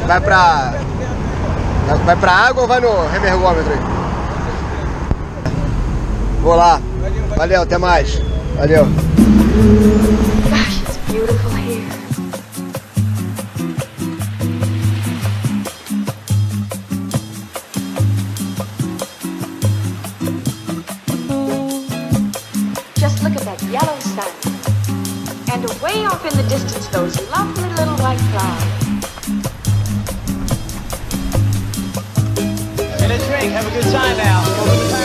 Vai pra água ou vai no remergômetro aí? Vou lá. Valeu, até mais. Valeu. Gosh, it's beautiful here. Just look at that yellow sun. And away off in the distance, those lovely little white clouds. Get a drink, have a good time now.